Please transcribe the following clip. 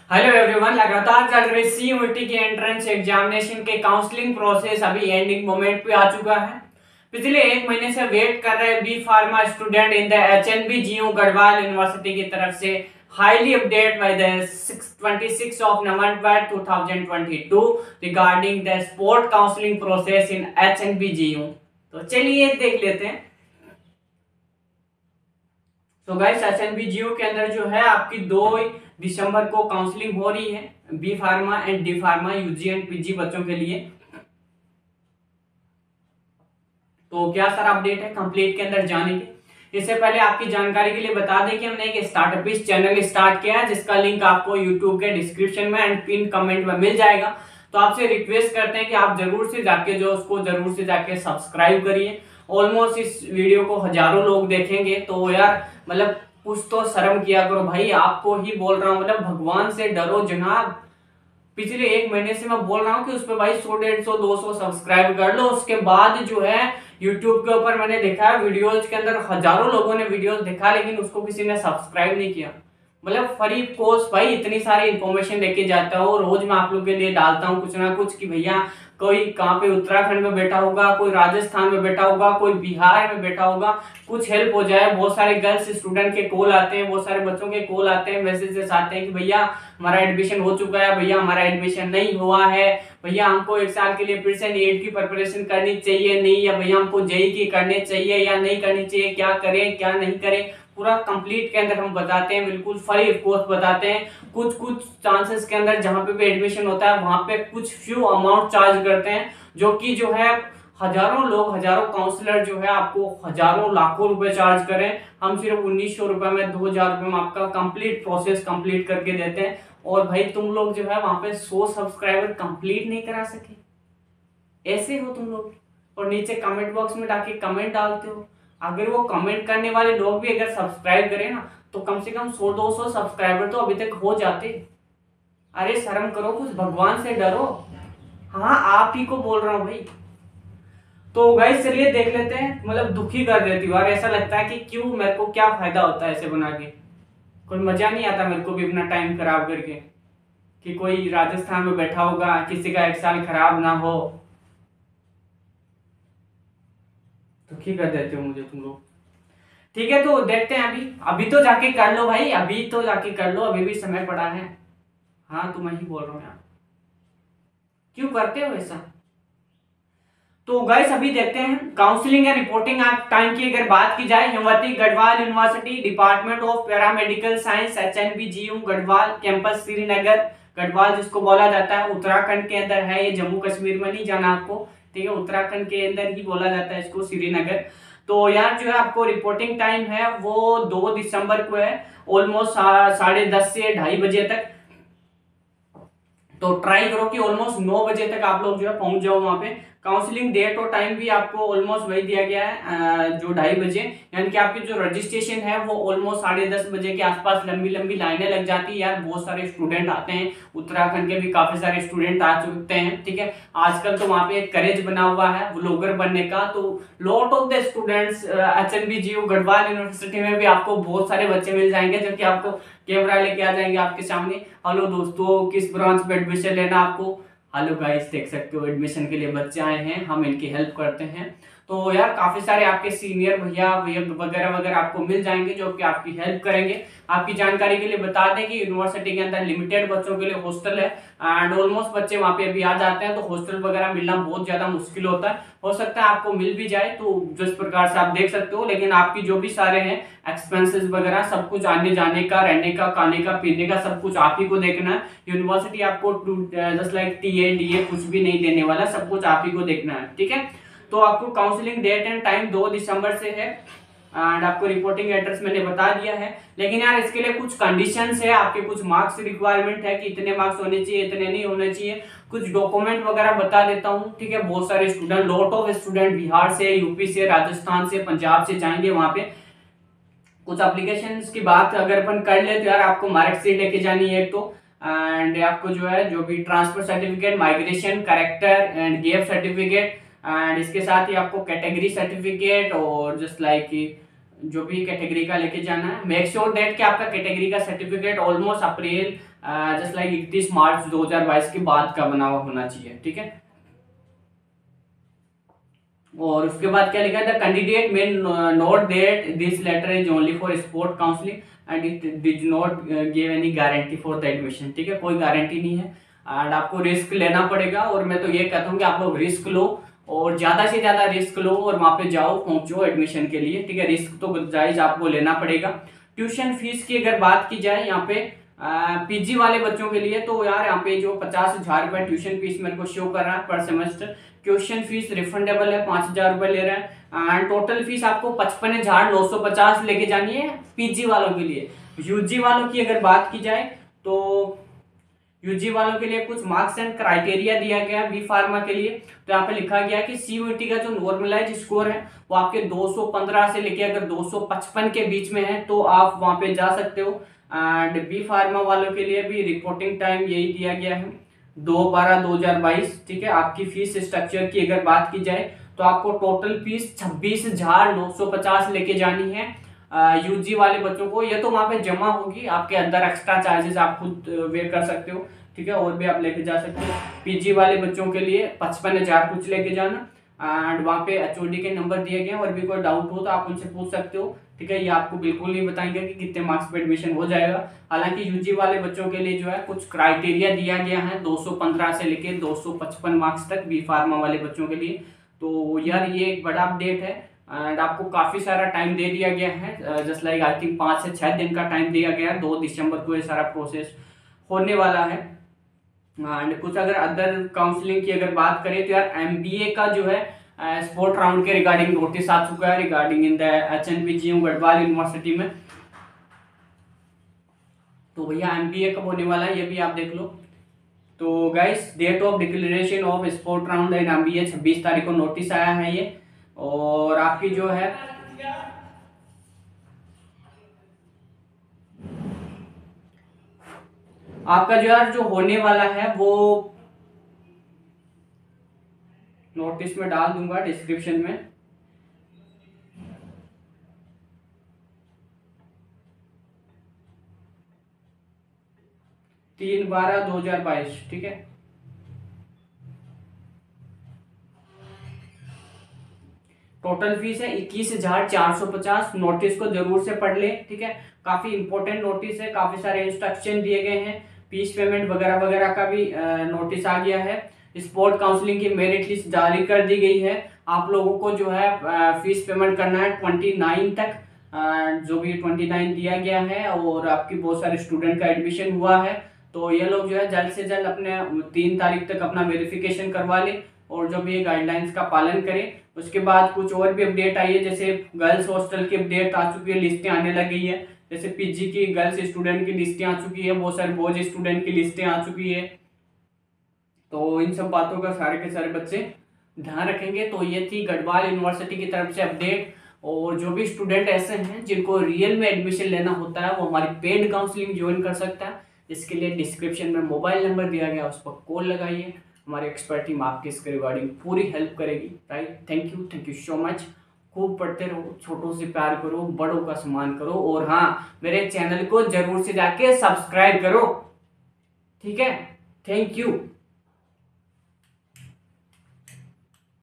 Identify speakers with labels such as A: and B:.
A: Hello everyone, लगातार चल रही सीयूईटी की एंट्रेंस एग्जामिनेशन के काउंसलिंग प्रोसेस अभी एंडिंग मोमेंट पे आ चुका है। पिछले एक महीने से वेट कर रहे B pharma student in the HNB GU Garhwal university की तरफ से highly update by the 26 of November 2022 regarding the sport counselling process in HNB GU. तो चलिए देख लेते हैं। तो गाइस, एचएनबी जीयू के अंदर जो है आपकी 2 दिसंबर को काउंसलिंग हो रही है B pharma and D pharma UG and PG बच्चों के लिए। तो क्या सारा अपडेट है कंप्लीट के अंदर जाने के इससे पहले आपकी जानकारी के लिए बता दें कि हमने एक स्टार्टअपिस्ट चैनल स्टार्ट किया है जिसका लिंक आपको यूट्यूब के डिस्क्रिप्शन में एंड पिन कमेंट में मिल जाएगा। तो आपसे रिक्वेस्ट करते हैं कि आप जरूर से जाके सब्सक्राइब करिए। ऑलमोस्ट इस वीडियो को हजारों लोग देखेंगे तो यार मतलब कुछ तो शर्म किया करो भाई। आपको ही बोल रहा हूँ, मतलब भगवान से डरो जनाब। पिछले एक महीने से मैं बोल रहा हूँ कि उस पर भाई 100 150 200 सब्सक्राइब कर लो। उसके बाद जो है यूट्यूब के ऊपर मैंने देखा है वीडियोज के अंदर हजारों लोगों ने वीडियोज देखा लेकिन उसको किसी ने सब्सक्राइब नहीं किया। मतलब फ्री कोर्स भाई, इतनी सारी इंफॉर्मेशन लेके जाता हूँ रोज मैं आप लोग के लिए डालता हूँ कुछ ना कुछ कि भैया कोई कहाँ पे उत्तराखंड में बैठा होगा, कोई राजस्थान में बैठा होगा, कोई बिहार में बैठा होगा, कुछ हेल्प हो जाए। बहुत सारे गर्ल्स स्टूडेंट के कॉल आते हैं, बहुत सारे बच्चों के कॉल आते हैं, मैसेजेस आते हैं कि भैया हमारा एडमिशन हो चुका है, भैया हमारा एडमिशन नहीं हुआ है, भैया हमको 1 साल के लिए फिर से नीट की प्रिपरेशन करनी चाहिए नहीं, या भैया हमको जेई की करनी चाहिए या नहीं करनी चाहिए, क्या करें क्या नहीं करें। पूरा कंप्लीट के अंदर हम बताते हैं, बिल्कुल फ्री ऑफ कॉस्ट बताते हैं। कुछ कुछ चांसेस के अंदर जहां पे भी एडमिशन होता है वहां पे कुछ फ्यू अमाउंट चार्ज करते हैं, जो कि जो है हजारों लोग, हजारों काउंसलर जो है आपको हजारों लाखों रुपए चार्ज करें। हम सिर्फ 1900 रुपए में 2000 रुपए में आपका कंप्लीट प्रोसेस कंप्लीट करके देते हैं। और भाई तुम लोग जो है वहां पे 100 सब्सक्राइबर कंप्लीट नहीं करा सके, ऐसे हो तुम लोग। और नीचे कमेंट बॉक्स में जाके कमेंट डालते हो। अगर वो कमेंट करने वाले लोग भी अगर सब्सक्राइब करें ना तो कम से कम 100 200 सब्सक्राइबर तो अभी तक हो जाते। अरे शर्म करो, कुछ भगवान से डरो। हाँ, आप ही को बोल रहा हूँ भाई। तो गाइस चलिए देख लेते हैं। मतलब दुखी कर देती हूँ यार, ऐसा लगता है कि क्यों, मेरे को क्या फायदा होता है ऐसे बना के। कोई मजा नहीं आता मेरे को भी अपना टाइम खराब करके कि कोई राजस्थान में बैठा होगा, किसी का 1 साल खराब ना हो। दुखी कर देते हो मुझे तुम लोग। ठीक है, तो देखते हैं। अभी अभी तो जाके कर लो भाई, अभी तो जाके कर लो, अभी भी समय पड़ा है। हाँ, तो मैं ही बोल रहा हूँ यार, क्यों करते हो ऐसा। तो गाइस अभी देखते हैं काउंसलिंग एंड रिपोर्टिंग टाइम की अगर बात की जाए। Hemvati Garhwal university, department of paramedical science, HNB GU Garhwal campus Srinagar. Garhwal जिसको बोला जाता है उत्तराखंड के अंदर है, ये जम्मू कश्मीर में नहीं जाना आपको, ठीक है, उत्तराखंड के अंदर ही बोला जाता है इसको, श्रीनगर। तो यार जो है आपको रिपोर्टिंग टाइम है वो 2 दिसंबर को है, ऑलमोस्ट 10:30 से 2:30 बजे तक। तो ट्राई करो कि ऑलमोस्ट 9 बजे तक आप लोग जो है पहुंच जाओ वहां पे। काउंसलिंग डेट और टाइम भी आपको ऑलमोस्ट वही दिया गया है जो 2:30 बजे, यानी कि आपकी जो रजिस्ट्रेशन है वो ऑलमोस्ट 10:30 बजे के आसपास लंबी लंबी लाइनें लग जाती है यार। बहुत सारे स्टूडेंट आते हैं, उत्तराखंड के भी काफी सारे स्टूडेंट आ चुके हैं, ठीक है। आजकल तो वहां पे एक करेज बना हुआ है व्लॉगर बनने का। तो lot of the students HNB GU Garhwal university में भी आपको बहुत सारे बच्चे मिल जाएंगे जो कि आपको कैमरा लेके आ जाएंगे आपके सामने। हेलो दोस्तों, किस ब्रांच में एडमिशन लेना आपको। हेलो गाइस, देख सकते हो एडमिशन के लिए बच्चे आए हैं, हम इनकी हेल्प करते हैं। तो यार काफी सारे आपके सीनियर भैया वगैरह वगैरह आपको मिल जाएंगे जो कि आपकी हेल्प करेंगे। आपकी जानकारी के लिए बता दें कि यूनिवर्सिटी के अंदर लिमिटेड बच्चों के लिए हॉस्टल है एंड ऑलमोस्ट बच्चे वहां पे अभी आ जाते हैं, तो हॉस्टल वगैरह मिलना बहुत ज्यादा मुश्किल होता है। हो सकता है आपको मिल भी जाए, तो जिस प्रकार से आप देख सकते हो। लेकिन आपकी जो भी सारे हैं एक्सपेंसेस वगैरह सब कुछ, आने जाने का, रहने का, खाने का, पीने का, सब कुछ आप ही को देखना है। यूनिवर्सिटी आपको जस्ट लाइक टीए डीए कुछ भी नहीं देने वाला, सब कुछ आप ही को देखना है, ठीक है। तो आपको काउंसलिंग डेट एंड टाइम 2 दिसंबर से है एंड आपको रिपोर्टिंग एड्रेस मैंने बता दिया है। लेकिन यार इसके लिए कुछ कंडीशंस है, आपके कुछ मार्क्स रिक्वायरमेंट है कि इतने मार्क्स होने चाहिए, इतने नहीं होने चाहिए। कुछ डॉक्यूमेंट वगैरह बता देता हूँ, ठीक है। बहुत सारे student, lot of student Bihar से, यूपी से, राजस्थान से, पंजाब से जाएंगे वहां पे। कुछ एप्लीकेशन की बात अगर अपन कर ले तो यार आपको मार्कशीट लेके जानी है एक तो, एंड आपको जो है जो भी transfer certificate, migration, character and gap certificate, and इसके साथ ही आपको कैटेगरी सर्टिफिकेट और जस्ट लाइक जो भी कैटेगरी का लेके जाना है। मेक श्योर दैट कि आपका कैटेगरी का certificate almost April just like 31 March 2022 के बाद का बना हुआ होना चाहिए, ठीक है। और उसके बाद क्या लिखा है, the candidate may note that this letter is only for sport counselling and it did not give any guarantee for the admission, ठीक है, कोई गारंटी नहीं है एंड आपको रिस्क लेना पड़ेगा। और मैं तो ये कहता हूँ कि आप लोग रिस्क लो और ज्यादा से ज्यादा रिस्क लो और वहां पे जाओ, पहुंचो एडमिशन के लिए, ठीक है। रिस्क तो जायज आपको लेना पड़ेगा। ट्यूशन फीस की अगर बात की जाए यहाँ पे पीजी वाले बच्चों के लिए, तो यार यहाँ पे जो 50,000 रुपए ट्यूशन फीस मेरे को शो कर रहा है पर सेमेस्टर, ट्यूशन फीस रिफंडेबल है, 5,000 रुपए ले रहा है एंड टोटल फीस आपको 55,950 लेके जानी है पीजी वालों के लिए। यूजी वालों की अगर बात की जाए तो यूजी वालों के लिए कुछ मार्क्स एंड क्राइटेरिया दिया गया है बी फार्मा के लिए। तो यहाँ पे लिखा गया कि सीयूईटी का जो नॉर्मलाइज स्कोर है वो आपके 215 से लेके अगर 255 के बीच में है तो आप वहां पे जा सकते हो। एंड बी फार्मा वालों के लिए भी रिपोर्टिंग टाइम यही दिया गया है 2/12/2022, ठीक है। आपकी फीस स्ट्रक्चर की अगर बात की जाए तो आपको टोटल फीस 26,950 लेके जानी है यूजी वाले बच्चों को। ये तो वहां पे जमा होगी, आपके अंदर एक्स्ट्रा चार्जेस आप खुद वेयर कर सकते हो, ठीक है, और भी आप लेके जा सकते हो। पीजी वाले बच्चों के लिए 55,000 कुछ लेके जाना एंड वहाँ पे एचओडी के नंबर दिए गए हैं और भी कोई डाउट हो तो आप उनसे पूछ सकते हो, ठीक है। ये आपको बिल्कुल नहीं बताएंगे कि कितने मार्क्स पे एडमिशन हो जाएगा। हालांकि यूजी वाले बच्चों के लिए जो है कुछ क्राइटेरिया दिया गया है 215 से लेके 255 मार्क्स तक बी फार्मा वाले बच्चों के लिए। तो यार ये एक बड़ा अपडेट है एंड आपको काफी सारा टाइम दे दिया गया है, जस्ट लाइक आई थिंक 5 से 6 दिन का टाइम दिया गया है। 2 दिसंबर को ये सारा प्रोसेस होने वाला है। एंड कुछ अगर अदर काउंसलिंग की अगर बात करें तो यार एमबीए का जो है स्पोर्ट राउंड के रिगार्डिंग नोटिस आ चुका है regarding in the HNBGU Garhwal university में। तो भैया एमबीए कब होने वाला है ये भी आप देख लो। तो guys date of declaration of sport round in MBA 26 तारीख को नोटिस आया है ये। और आपकी जो है आपका जो यार जो होने वाला है वो नोटिस में डाल दूंगा डिस्क्रिप्शन में। तीन 12/2022, ठीक है। टोटल फीस है 21,450। नोटिस को जरूर से पढ़ ले, ठीक है। काफी इंपॉर्टेंट नोटिस है, काफी सारे इंस्ट्रक्शन दिए गए हैं, फीस पेमेंट वगैरह वगैरह का भी नोटिस आ गया है। स्पोर्ट काउंसलिंग की मेरिट लिस्ट जारी कर दी गई है। आप लोगों को जो है फीस पेमेंट करना है 29 तक, जो भी 29 दिया गया है। और आपकी बहुत सारे स्टूडेंट का एडमिशन हुआ है तो ये लोग जो है जल्द से जल्द अपने 3 तारीख तक अपना वेरिफिकेशन करवा ले और जो भी गाइडलाइंस का पालन करें। उसके बाद कुछ और भी अपडेट आई है, जैसे गर्ल्स हॉस्टल की अपडेट आ चुकी है, लिस्टें आने लगी है। जैसे पीजी की गर्ल्स स्टूडेंट की लिस्टें आ चुकी है, बहुत सारे बॉयज स्टूडेंट की लिस्टें आ चुकी है। तो इन सब बातों का सारे के सारे बच्चे ध्यान रखेंगे। तो ये थी गढ़वाल यूनिवर्सिटी की तरफ से अपडेट। और जो भी स्टूडेंट ऐसे हैं जिनको रियल में एडमिशन लेना होता है वो हमारी पेड काउंसलिंग ज्वाइन कर सकता है। इसके लिए डिस्क्रिप्शन में मोबाइल नंबर दिया गया, उस पर कॉल लगाइए, हमारी एक्सपर्ट टीम आपकी इसके रिगार्डिंग पूरी हेल्प करेगी। Right, thank you so much. खूब पढ़ते रहो, छोटों से प्यार करो, बड़ों का सम्मान करो और हाँ मेरे चैनल को जरूर से जाके सब्सक्राइब करो, ठीक है। Thank you.